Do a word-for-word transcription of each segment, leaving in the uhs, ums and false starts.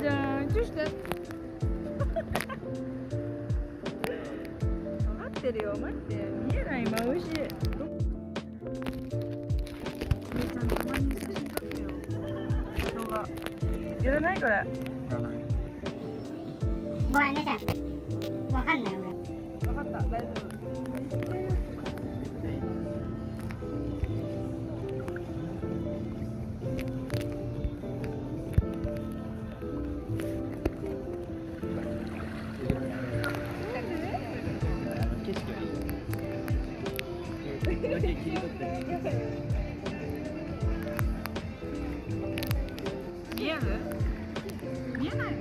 じゃん。チューして。分かってるよ。待って。見えない。今美味しい。姉ちゃんたまに写真撮ってよ。動画。やらないこれ。 ごめんねちゃん。わかんない俺。 分かった。大丈夫。見える？見えないの？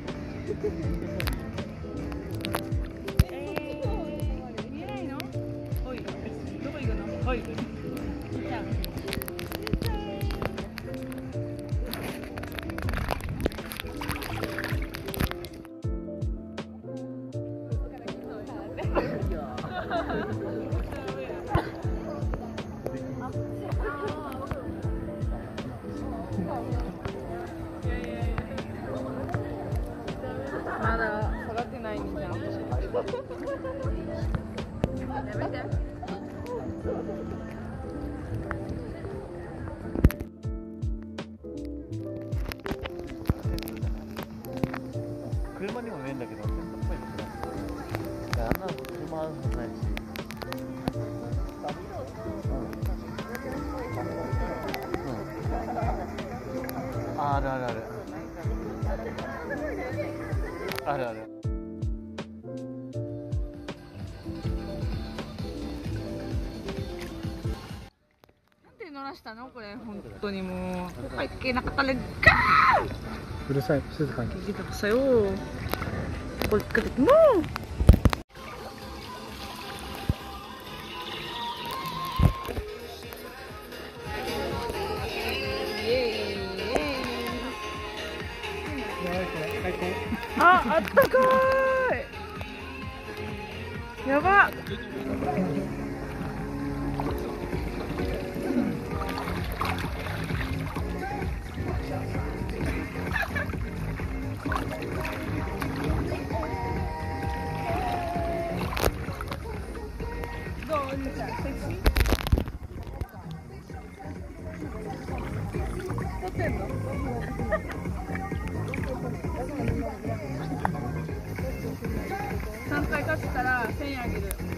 えー、見えないの？おい、どこ行くの？おい、じゃあ。まだ下がってないんじゃん。やめて。 車にも見えるんだけど、洗濯バイクじゃなくて、あんなの車あるはずないし。あるあるある。あるある。 なんで乗らしたのこれ、本当にもう。入ってなかったらガーン。 うるさい、静かに。 聞いてくださいよ。これつけてもう。あ、あったかーい。やばっ。どう？お兄ちゃん、セクシー？撮ってんの？さんかい勝ったらせんえんあげる。